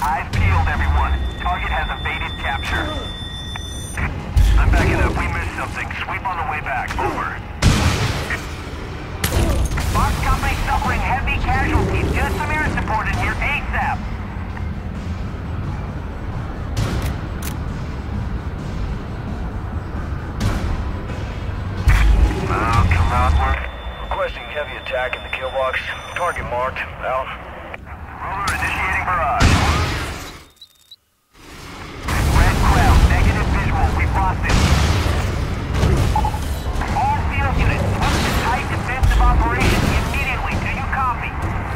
Eyes peeled, everyone. Target has evaded capture. I'm backing up. We missed something. Sweep on the way back. Over. Box company suffering heavy casualties. Get some air support in here ASAP. Oh, come on. We're requesting heavy attack in the kill box. Target marked. Out. Roller initiating barrage. Red Crown, negative visual. We've lost it. All field units, switch to tight defensive operation immediately. Do you copy?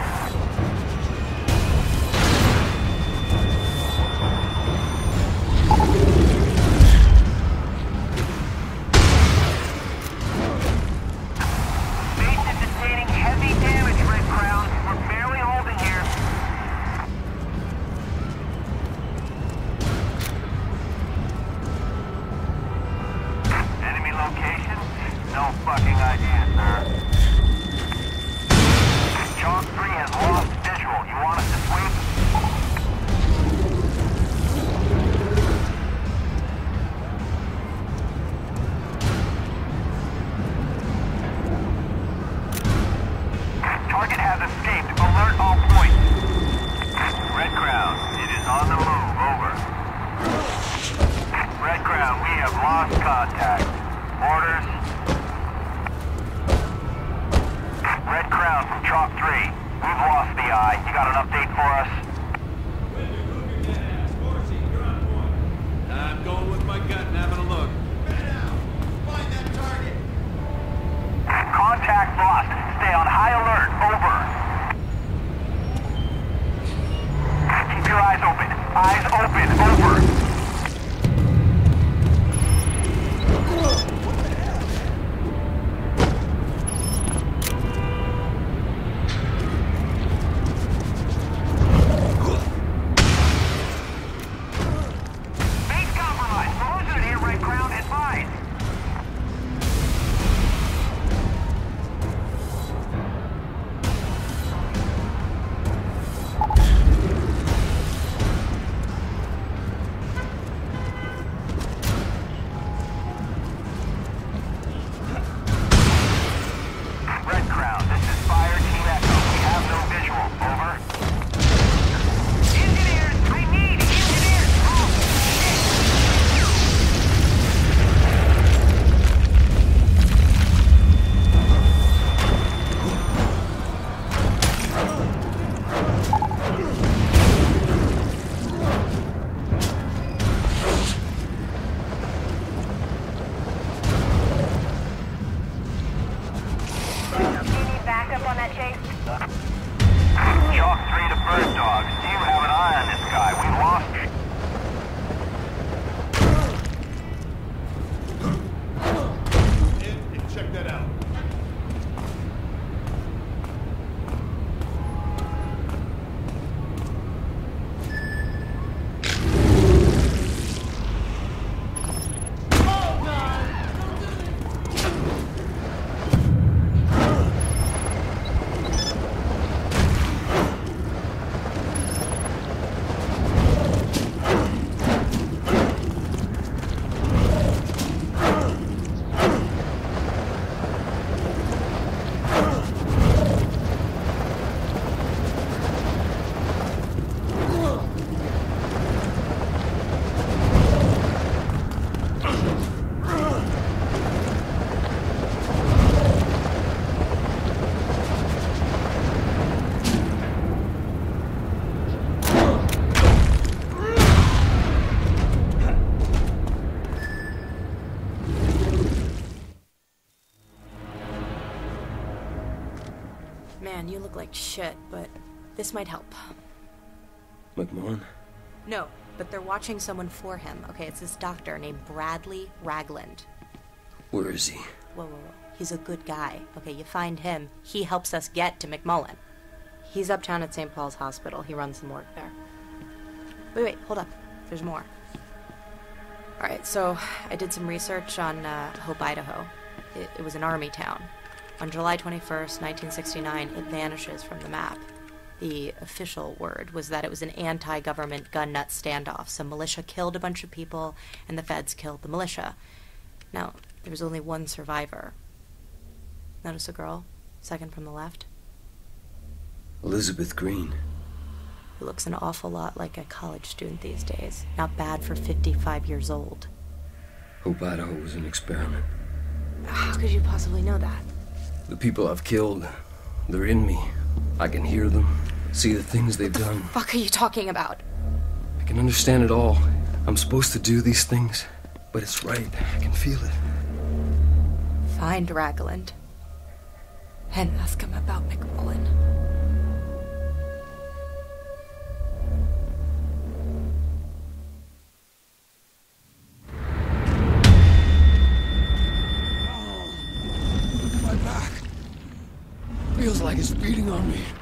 Base is sustaining heavy damage, Red Crown. We're barely holding here. Enemy location? No fucking idea, sir. Chalk 3 has lost visual. You want us to sweep? Target has escaped. Alert all points. Red Crown, it is on the move. Over. Red Crown, we have lost contact. Orders. Red Crown from Chalk 3. We've lost the eye. You got an update for us? I'm going with my gut and having a look. Contact lost. Stay on high alert. Over. Keep your eyes open. Eyes open. Over. Base compromised. We're losing it here, Red Crown. Advise. Red Crown, this is Fire Team Echo. We have no visual. Over. Engineers! I need engineers! Oh, Do you need backup on that chase? Chalk 3 to Bird Dog. You have an eye on this guy. We lost it. And check that out. Man, you look like shit, but this might help. McMullen? No, but they're watching someone for him. Okay, it's this doctor named Bradley Ragland. Where is he? Whoa, whoa, whoa. He's a good guy. Okay, you find him, he helps us get to McMullen. He's uptown at St. Paul's Hospital. He runs the morgue there. Wait, hold up. There's more. Alright, so I did some research on Hope, Idaho. It was an army town. On July 21st, 1969, it vanishes from the map. The official word was that it was an anti-government gun nut standoff. Some militia killed a bunch of people, and the feds killed the militia. Now, there was only one survivor. Notice a girl, second from the left? Elizabeth Green. Who looks an awful lot like a college student these days. Not bad for 55 years old. Hope Idaho was an experiment. How could you possibly know that? The people I've killed, they're in me. I can hear them, see the things they've done. What the fuck are you talking about? I can understand it all. I'm supposed to do these things, but it's right. I can feel it. Find Ragland. And ask him about McMullen. My back feels like it's beating on me.